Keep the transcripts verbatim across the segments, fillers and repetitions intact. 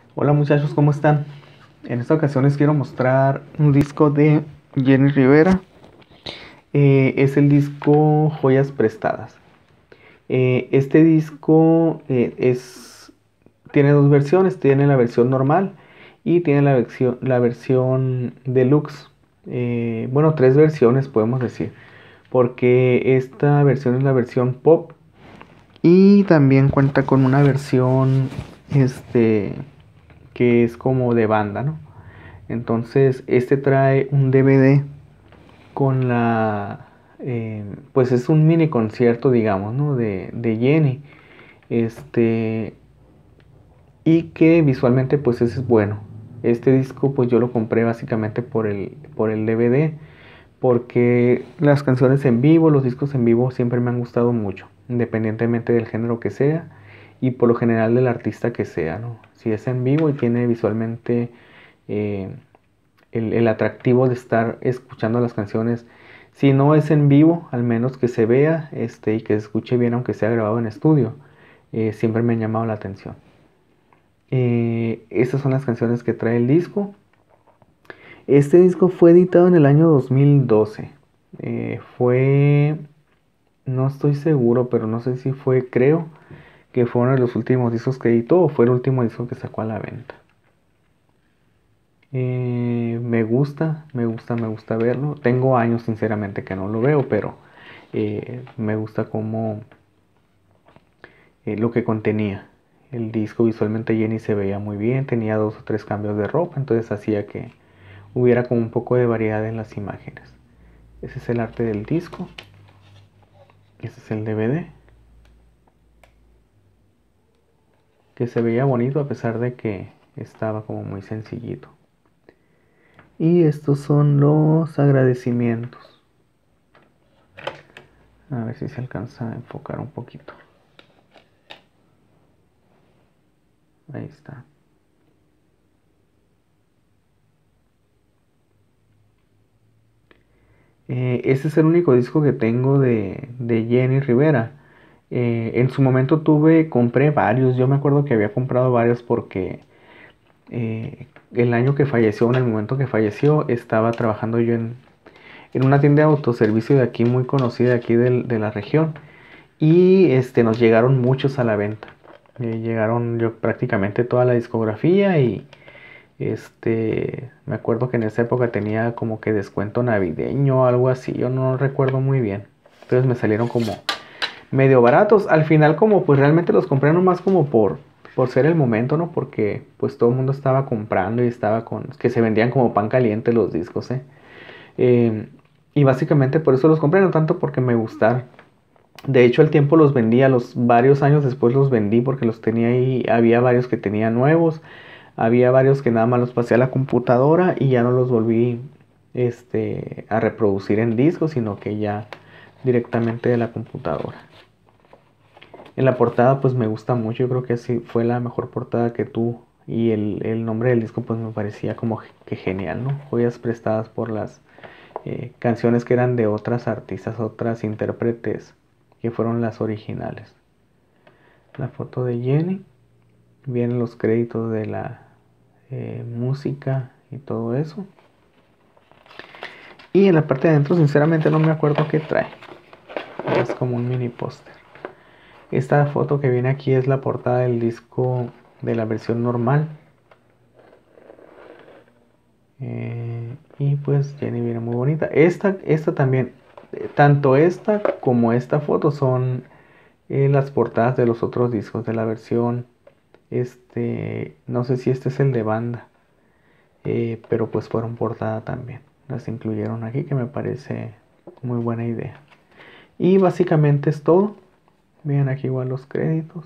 Hola muchachos, ¿cómo están? En esta ocasión les quiero mostrar un disco de Jenny Rivera. Eh, es el disco Joyas Prestadas. Eh, este disco eh, es, tiene dos versiones, tiene la versión normal y tiene la versión, la versión deluxe. Eh, bueno, tres versiones podemos decir, porque esta versión es la versión pop y también cuenta con una versión este, que es como de banda, ¿no? Entonces, este trae un D V D con la... eh, pues es un mini concierto, digamos, ¿no? De, de Jenny. Este... Y que visualmente pues es bueno. Este disco pues yo lo compré básicamente por el, por el D V D. Porque las canciones en vivo, los discos en vivo siempre me han gustado mucho. Independientemente del género que sea. Y por lo general del artista que sea, ¿no? Si es en vivo y tiene visualmente... Eh, el, el atractivo de estar escuchando las canciones. Si no es en vivo, al menos que se vea este, y que se escuche bien, aunque sea grabado en estudio. Eh, siempre me han llamado la atención. Eh, estas son las canciones que trae el disco. Este disco fue editado en el año dos mil doce. Eh, fue, no estoy seguro, pero no sé si fue, creo que fue uno de los últimos discos que editó o fue el último disco que sacó a la venta. Eh, me gusta, me gusta, me gusta verlo. Tengo años sinceramente que no lo veo, pero eh, me gusta como eh, lo que contenía. El disco visualmente Jenny se veía muy bien, tenía dos o tres cambios de ropa, entonces hacía que hubiera como un poco de variedad en las imágenes. Ese es el arte del disco. Ese es el D V D. Que se veía bonito a pesar de que estaba como muy sencillito. Y estos son los agradecimientos. A ver si se alcanza a enfocar un poquito. Ahí está. Eh, este es el único disco que tengo de, de Jenny Rivera. Eh, en su momento tuve, compré varios. Yo me acuerdo que había comprado varios porque eh, el año que falleció, en el momento que falleció, estaba trabajando yo en, en una tienda de autoservicio de aquí, muy conocida aquí del- de la región. Y este, nos llegaron muchos a la venta. Eh, llegaron yo prácticamente toda la discografía y este, me acuerdo que en esa época tenía como que descuento navideño o algo así, yo no recuerdo muy bien. Entonces me salieron como medio baratos. Al final como pues realmente los compré nomás como por, por ser el momento, ¿no? Porque pues todo el mundo estaba comprando y estaba con... que se vendían como pan caliente los discos, ¿eh? Eh, y básicamente por eso los compré, no tanto porque me gustaron. De hecho, al tiempo los vendí, a los varios años después los vendí porque los tenía ahí, había varios que tenía nuevos, había varios que nada más los pasé a la computadora y ya no los volví este, a reproducir en disco, sino que ya directamente de la computadora. En la portada pues me gusta mucho, yo creo que así fue la mejor portada que tú y el, el nombre del disco pues me parecía como que genial, ¿no? Joyas prestadas por las eh, canciones que eran de otras artistas, otras intérpretes que fueron las originales. La foto de Jenny, vienen los créditos de la eh, música y todo eso. Y en la parte de adentro sinceramente no me acuerdo qué trae. Es como un mini póster. Esta foto que viene aquí es la portada del disco de la versión normal. Eh, y pues Jenny viene muy bonita. Esta, esta también, eh, tanto esta como esta foto son eh, las portadas de los otros discos de la versión. Este, no sé si este es el de banda, eh, pero pues fueron portada también. Las incluyeron aquí, que me parece muy buena idea. Y básicamente es todo. Vean aquí igual los créditos.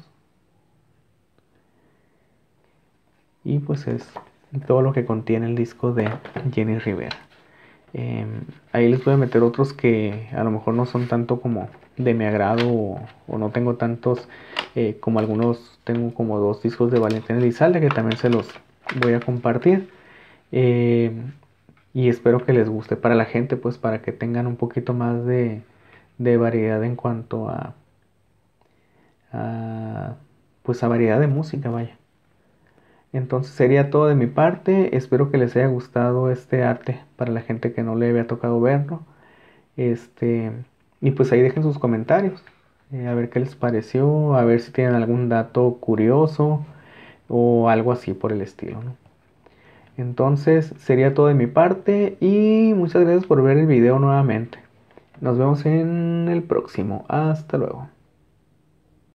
Y pues es todo lo que contiene el disco de Jenny Rivera. Eh, ahí les voy a meter otros que a lo mejor no son tanto como de mi agrado o, o no tengo tantos eh, como algunos. Tengo como dos discos de Valentín Elizalde que también se los voy a compartir. Eh, y espero que les guste para la gente, pues para que tengan un poquito más de, de variedad en cuanto a, a, pues a variedad de música, vaya. Entonces sería todo de mi parte. Espero que les haya gustado este arte para la gente que no le había tocado verlo. Este, y pues ahí dejen sus comentarios. Eh, a ver qué les pareció, a ver si tienen algún dato curioso o algo así por el estilo, ¿no? Entonces sería todo de mi parte y muchas gracias por ver el video nuevamente. Nos vemos en el próximo. Hasta luego.